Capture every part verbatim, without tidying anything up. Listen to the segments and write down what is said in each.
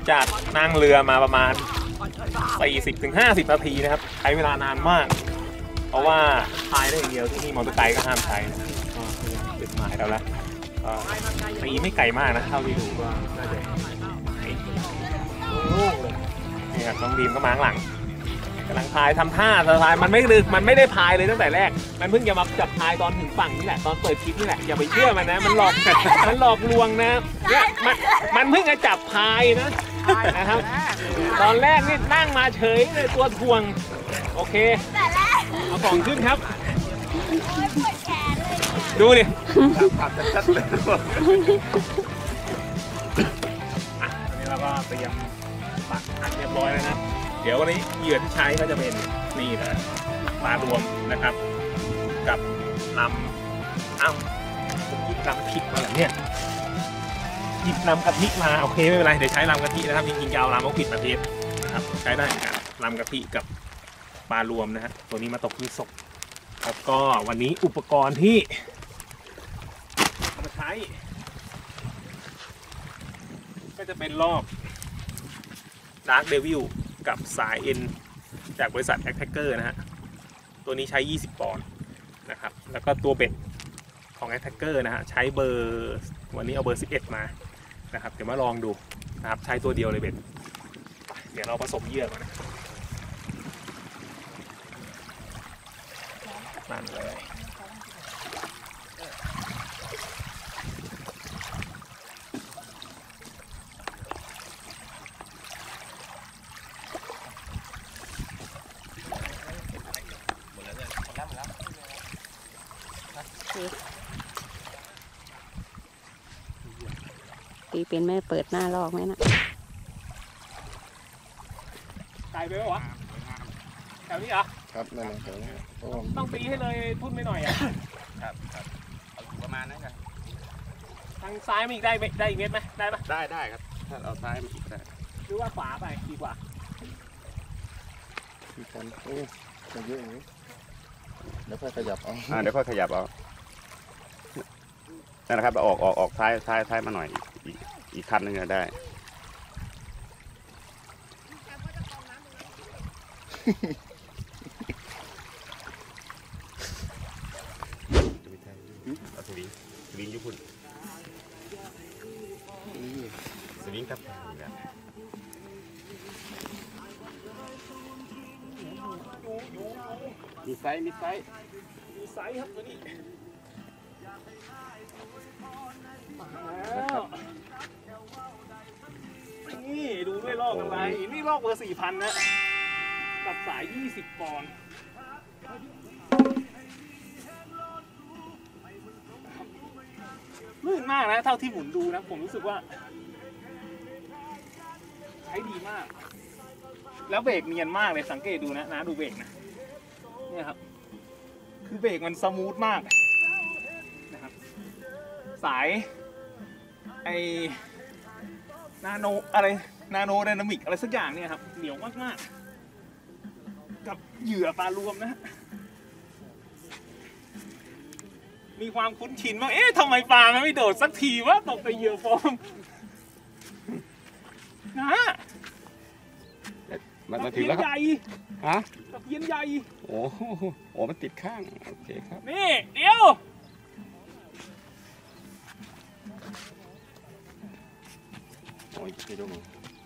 จากนั่งเรือมาประมาณ สี่สิบถึงห้าสิบ นาทีนะครับใช้เวลานานมากเพราะว่าพายได้อย่างเดียวที่นี่มอเตอร์ไซค์ก็ห้ามใช้นะก็จุดหมายเราแล้วตีไม่ไกลมากนะเท่าที่ดูก็น่าจะโล่งเลยนี่ครับน้องดีมก็มาข้างหลังกำลังพายทำท่าสะพายมันไม่ดึกมันไม่ได้พายเลยตั้งแต่แรกมันเพิ่งจะมาจับพายตอนถึงฝั่งนี่แหละตอนเปิดคลิปนี่แหละอย่าไปเชื่อมันนะมันหลอกมันหลอกลวงนะเนี่ยมันมันเพิ่งจะจับพายนะนะครับตอนแรกนี่นั่งมาเฉยเลยตัวทวงโอเคเอาของขึ้นครับดูดิขับชัดๆเลยอ่ะอันนี้เราก็เตรียมปักอัดเรียบร้อยแล้วนะเดี๋ยววันนี้เหยื่อที่ใช้ก็จะเป็นนี่นะปลารวมนะครับกับลำอ้ำผมหยิบลำผิดมาแล้วเนี่ยหยิบลำกะทิมาโอเคไม่เป็นไรเดี๋ยวใช้ลำกะทินะครับจริงๆจะเอาลำเอาผิดประเภทนะครับใช้ได้ครับลำกะทิกับปลารวมนะฮะตัวนี้มาตกที่ศพแล้วก็วันนี้อุปกรณ์ที่เอามาใช้ก็จะเป็นรอบ Dark Devil กับสายเอ็นจากบริษัท Attacker นะฮะตัวนี้ใช้ยี่สิบปอนด์นะครับแล้วก็ตัวเบ็ดของ Attacker นะฮะใช้เบอร์วันนี้เอาเบอร์สิบเอ็ดมานะครับเดี๋ยวมาลองดูนะครับใช้ตัวเดียวเลยเบ็ดเดี๋ยวเราผสมเหยื่อก่อนนะนั่นเลยตีเป็นไม่เปิดหน้าลอกไหมนะไกลไปไหมวะแถวนี้เหรอครับนั่นแหละต้องตีให้เลยทุ่นไม่หน่อยอ่ะครับครับเอาอยู่ประมาณนั้นครับทางซ้ายมีอีกได้ได้อีกเม็ดไหมได้ปะได้ได้ครับถ้าเอาซ้ายมาอีกได้หรือว่าขวาไปดีกว่ามีคนโอ้จะเยอะอย่างนี้เดี๋ยวค่อยขยับเอาอ่าเดี๋ยวค่อยขยับเอานั่นแหละครับออกออกออกซ้ายซ้ายซ้ายมาหน่อยอีกอีกคันนึงจะได้เอาสวิงสวิงยุบพุ่นสวิงครับมีไซส์มีไซส์มีไซส์ครับตัวนี้นี่ดูด้วยลอกอะไรนี่ลอกเบอร์สี่พันนะกับสายยี่สิบปอนด์ลื่นมากนะเท่าที่หมุนดูนะผมรู้สึกว่าใช้ดีมากแล้วเบรกเนียนมากเลยสังเกตดูนะนะดูเบรกนะเนี่ยครับคือเบรกมันสมูทมากนะครับสายไอนาโนอะไรนาโนไดนามิกอะไรสักอย่างเนี่ยครับเหนียวมากๆกับเหยื่อปลารวมนะฮะมีความคุ้นชินว่าเอ๊ะทำไมปลามันไม่โดดสักทีว่าตกไปเหยื่อโฟมนะมาถึงแล้วครับฮะตะเพียนใหญ่โอ้โหโอ้มันติดข้างโอเคครับนี่เดี๋ยวโอ้ยไปดู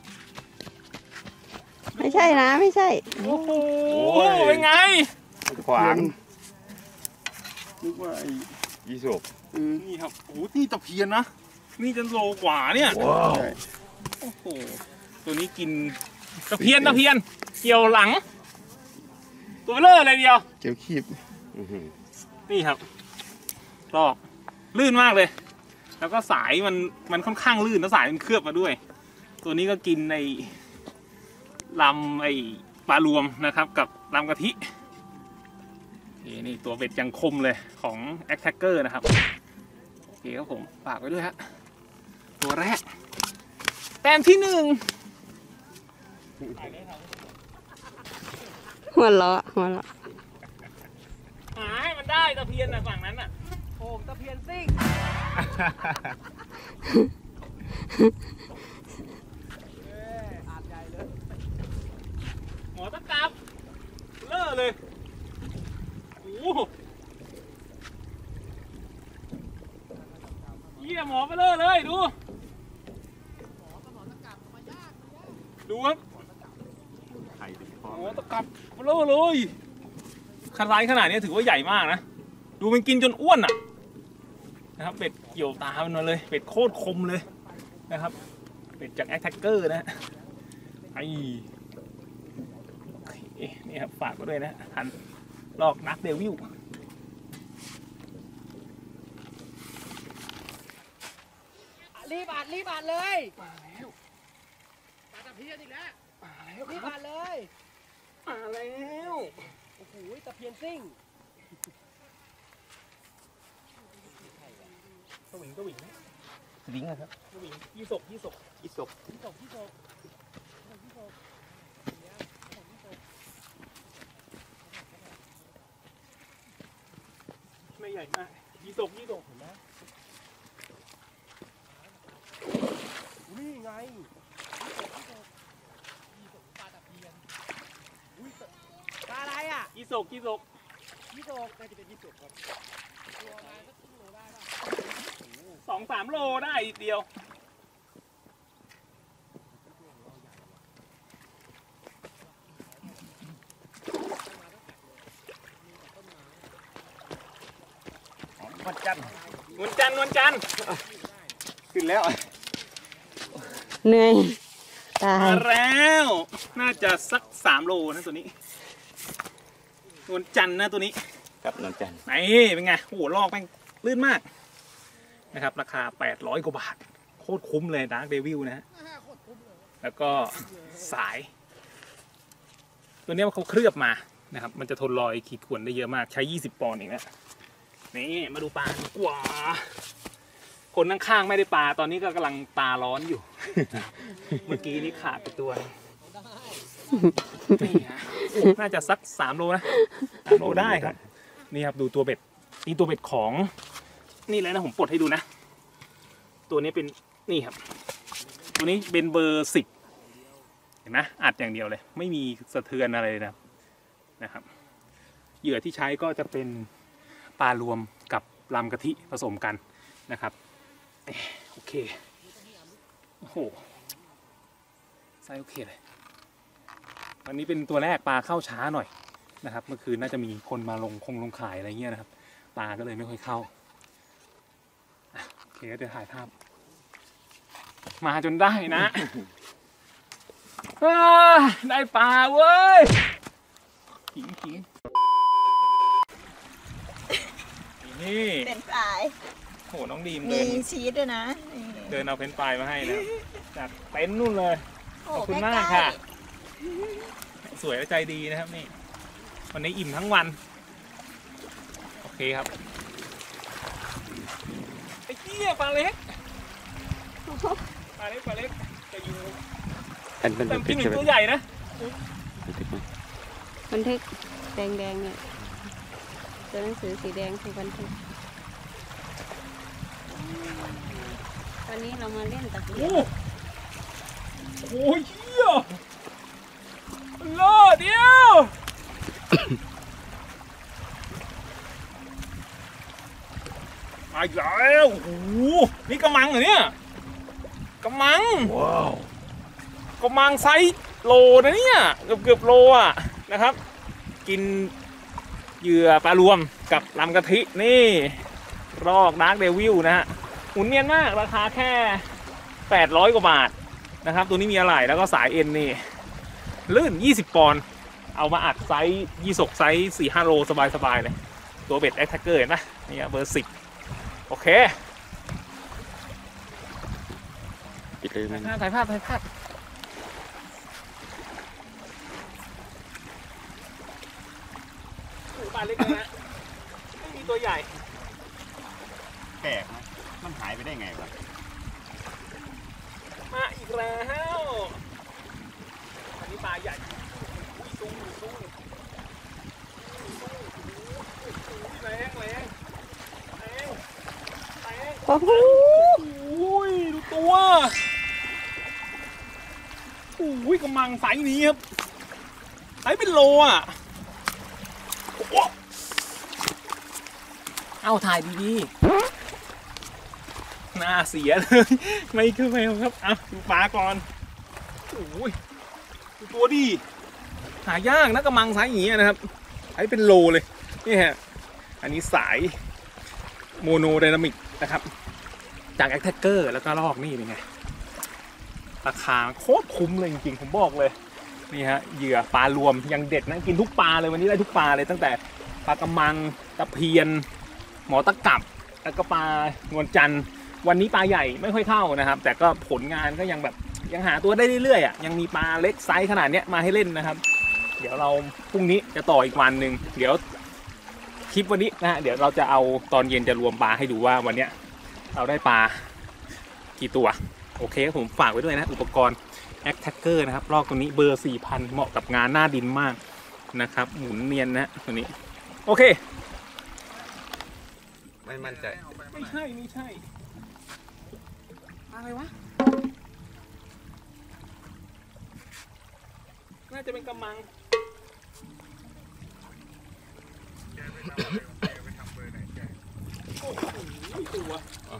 ไม่ใช่นะไม่ใช่โอ้โหเป็นไงขวางนึกว่าไอ้ยี่สบนี่ครับโอ้นี่ตะเพียนนะนี่จะโลกว่าเนี่ยว้าวโอ้โหตัวนี้กินตะเพียนตะเพียนเกี่ยวหลังตัวเบลออะไรเดียวเกี่ยวคีบนี่ครับลอกลื่นมากเลยแล้วก็สายมันมันค่อนข้างลื่นแล้วสายมันเคลือบมาด้วยตัวนี้ก็กินในลำไอปลารวมนะครับกับลำกะทินี่ตัวเบ็ดยังคมเลยของ Attacker นะครับโอเคครับผมฝากไว้ด้วยฮะตัวแรกแต้มที่หนึ่งหัวเราะหัวเราะหาให้มันได้ตะเพียนนะฝั่งนั้นน่ะโอ้ตะเพียนซิ่งเลยโอ้โหเยี่ยหมอเบลอเลยดูดูครับโอ้ตะกับเบลอเลยขนาดขนาดนี้ถือว่าใหญ่มากนะดูมันกินจนอ้วนอ่ะนะครับเป็ดเกี่ยวตามันมาเลยเป็ดโคตรคมเลยนะครับเป็ดจากแอคแท็กเกอร์นะไอ้นี่ครับฝากไว้ด้วยนะหันลอกนักเดวิลรีบอัดรีบอัดเลยมาแล้วปลาตะเพียนอีกแล้วมาแล้วรีบครับอัดเลยมาแล้วโอ้โหตะเพียนซิ่งสวิงสวิงนะสวิงนะครับสวิงยี่สกยี่สกอีศกที่ตกที่ตกที่ตกไม่ใหญ่มากยี่สกยี่สกเห็นไหมนี่ไงที่ตกที่ตกที่ตกปลาตะเพียนอุ้ยปลาอะไรอ่ะยี่สกยี่สกที่ตกน่าจะเป็นที่ตกครับตัวประมาณสักครึ่งโลได้ป่ะสองสามโลได้อีกเดียวนวลจันทร์นวลจันทร์นวลจันทร์ขึ้นแล้วเหนื่อยตายมาแล้วน่าจะสักสามโลนะตัวนี้นวลจันทร์นะตัวนี้ครับนวลจันทร์ไหนเป็นไงโอ้โหลอกแม่งลื่นมากนะครับราคาแปดร้อยกว่าบาทโคตรคุ้มเลยดาร์กเดวิลนะฮะแล้วก็สาย ตัวนี้เขาเคลือบมานะครับมันจะทนรอยขีดข่วนได้เยอะมากใช้ยี่สิบปอนด์เองนะนี่มาดูปลาดีกว่าคนข้างๆไม่ได้ปลาตอนนี้ก็กำลังตาร้อนอยู่ เมื่อกี้นี้ขาดไปตัวนี่ฮะน่าจะสักสามโลนะสามโลได้ครับนี่ครับดูตัวเบ็ดนี่ตัวเบ็ดของนี่เลยนะผมปลดให้ดูนะตัวนี้เป็นนี่ครับตัวนี้เป็นเบอร์สิบเห็นไหมอัดอย่างเดียวเลยไม่มีสะเทือนอะไรเลยนะนะครับเหยื่อที่ใช้ก็จะเป็นปลารวมกับลำกะทิผสมกันนะครับโอเคโอ้โหไซส์โอเคเลยวันนี้เป็นตัวแรกปลาเข้าช้าหน่อยนะครับเมื่อคืนน่าจะมีคนมาลงคงลงขายอะไรเงี้ยนะครับปลาก็เลยไม่ค่อยเข้าโอเคเดี๋ยวถ่ายภาพมาจนได้นะ ได้ปลาเว้ยขิงขิงนี่เป็นปลายโหน้องดีมมีเดินชีสด้วยนะนี่เดินเอาเพนปลายมาให้นะจากเต็นท์นู่นเลยโอ้ขอบคุณใกล้ๆมากค่ะ สวยและใจดีนะครับนี่วันนี้อิ่มทั้งวันโอเคครับไอ้เหี้ยปลาเล็กปลาเล็กปลาเล็กจะอยู่อันเป็นแต่พิพี่หกนึ่งใช่ไหมตัวใหญ่นะบันทึกแดงๆเนี่ยตัวหนังสือสีแดงคือบันทึกวันนี้เรามาเล่นตะเกียโอ้บโหเหี้ยโลดเดียวมาอีกแล้วโอ้โหนี่กระมังเหรอเนี่ยกระมังว้าวกระมังไซส์โลนะเนี่ยเกือบเกือบโลอ่ะนะครับ กินเหยื่อปลารวมกับลำกะทินี่รอกดาร์กเดวิลนะฮะหุ่นเนียนมากราคาแค่แปดร้อยกว่าบาทนะครับตัวนี้มีอะไรแล้วก็สายเอ็นนี่ลื่นยี่สิบปอนด์เอามาอัดไซส์ยี่สกไซส์สี่ห้าโลสบายๆเลยตัวเบ็ดแอคแท็กเกอร์เห็นไหมนี่เบอร์สิบโอเคปิดเลยมันถ่ายภาพถ่ายภาพโอ้ปลาเล็กนะไม่มีตัวใหญ่แปลกนะมันหายไปได้ไงวะมาอีกแล้วอันนี้ปลาใหญ่อุ้ยสูงสูงแรงแรงแรงแรงโอ้โหอุ้ยดูตัวอุ้ยกำลังไซส์นี้ครับไซส์เป็นโลอ่ะเอาถ่ายดีๆหน้าเสียเลยไม่ขึ้นไปครับเอาดูปลาก่อนโอ้ยดูตัวดีหายากนะกระมังไซส์อย่างเงี้ยนะครับไอ้เป็นโลเลยนี่ฮะอันนี้สายโมโนไดนามิกนะครับจากแอคแท็กเกอร์แล้วก็ลอกนี่เป็นไงราคาโคตรคุ้มเลยจริงๆผมบอกเลยนี่ฮะเหยื่อปลารวมยังเด็ดนะกินทุกปลาเลยวันนี้ได้ทุกปลาเลยตั้งแต่ปลากระมังตะเพียนหมอตะกับแล้วก็ปลานวลจันทร์วันนี้ปลาใหญ่ไม่ค่อยเข้านะครับแต่ก็ผลงานก็ยังแบบยังหาตัวได้เรื่อยๆอ่ะยังมีปลาเล็กไซส์ขนาดเนี้ยมาให้เล่นนะครับเดี๋ยวเราพรุ่งนี้จะต่ออีกวันหนึ่งเดี๋ยวคลิปวันนี้นะฮะเดี๋ยวเราจะเอาตอนเย็นจะรวมปลาให้ดูว่าวันเนี้ยเราได้ปลากี่ตัวโอเคผมฝากไว้ด้วยนะอุปกรณ์แอคแท็กเกอร์นะครับลอกตัวนี้เบอร์ สี่พัน เหมาะกับงานหน้าดินมากนะครับหมุนเนียนนะตัวนี้โอเคไม่มั่นใจไม่ใช่ไม่ใช่อะไรวะน่าจะเป็นกำมังโอ้โหตัว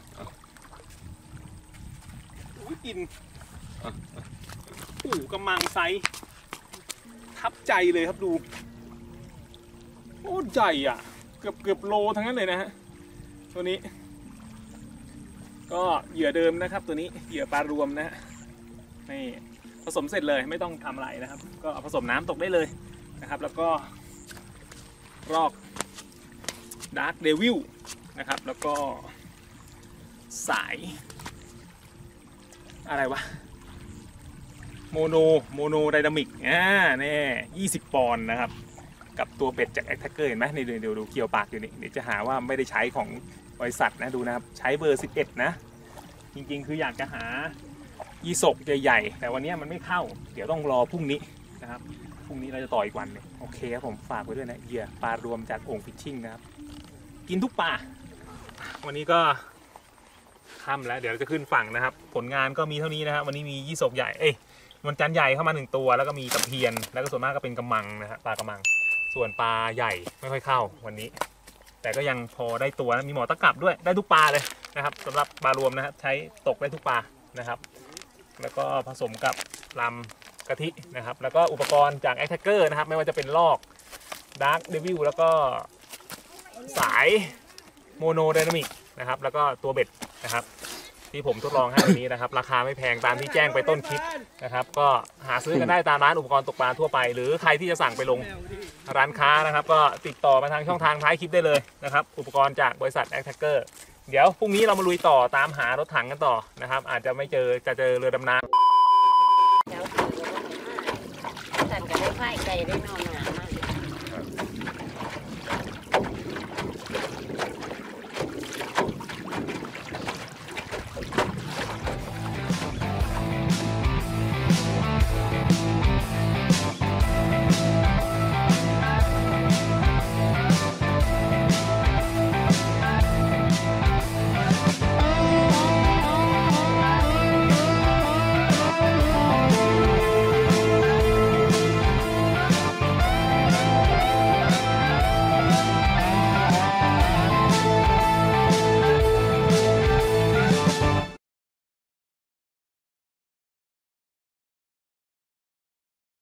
อุ้ยกินโอ้กำมังไซส์ทับใจเลยครับดูโอ้ใหญ่อ่ะเกือบเกือบโลทั้งนั้นเลยนะฮะตัวนี้ก็เหยื่อเดิมนะครับตัวนี้เหยื่อปลารวมนะฮะนี่ผสมเสร็จเลยไม่ต้องทำอะไรนะครับก็ผสมน้ำตกได้เลยนะครับแล้วก็รอกดาร์กเดวิลนะครับแล้วก็สายอะไรวะโมโนโมโนไดนามิกอ่าแน่ยี่สิบปอนด์นะครับกับตัวเป็ดจากแอคแท็กเกอร์เห็นไหมนี่เดี๋ยวดูเกี่ยวปากอยู่นี่เดี๋ยวจะหาว่าไม่ได้ใช้ของบริษัทนะดูนะครับใช้เบอร์สิบเอ็ดนะจริงๆคืออยากจะหายีสกใหญ่ๆแต่วันนี้มันไม่เข้าเดี๋ยวต้องรอพรุ่งนี้นะครับพรุ่งนี้เราจะต่ออีกวันนึงโอเคครับผมฝากไว้ด้วยนะเหยื่อปลารวมจากโอ่งฟิชชิ่งนะครับกินทุกปลาวันนี้ก็ค่ำแล้วเดี๋ยวเราจะขึ้นฝั่งนะครับผลงานก็มีเท่านี้นะครับวันนี้มียี่สกใหญ่เอ้ยมันจันใหญ่เข้ามาหนึ่งตัวแล้วก็มีตะเพียนแล้วก็ส่วนมากก็เป็นกำมังนะฮะปลากำมังส่วนปลาใหญ่ไม่ค่อยเข้าวันนี้แต่ก็ยังพอได้ตัวนะมีหมอตะกับด้วยได้ทุกปลาเลยนะครับสำหรับปลารวมนะครับใช้ตกได้ทุกปลานะครับแล้วก็ผสมกับลำกะทินะครับแล้วก็อุปกรณ์จากแอคแท็กเกอร์นะครับไม่ว่าจะเป็นลอกดาร์กเดวิลแล้วก็สายโมโนไดนามิกนะครับแล้วก็ตัวเบ็ดนะครับที่ผมทดลองให้วันนี้นะครับราคาไม่แพงตามที่แจ้งไปต้นคลิปนะครับก็หาซื้อกันได้ตามร้านอุปกรณ์ตกปลาทั่วไปหรือใครที่จะสั่งไปลงร้านค้านะครับก็ติดต่อมาทางช่องทางท้ายคลิปได้เลยนะครับอุปกรณ์จากบริษัทแอคแท็กเกอร์เดี๋ยวพรุ่งนี้เรามาลุยต่อตามหารถถังกันต่อนะครับอาจจะไม่เจอจะเจอเรือดำน้ำเดี๋ยวสั่นก็ได้ไฟไก่ได้นอน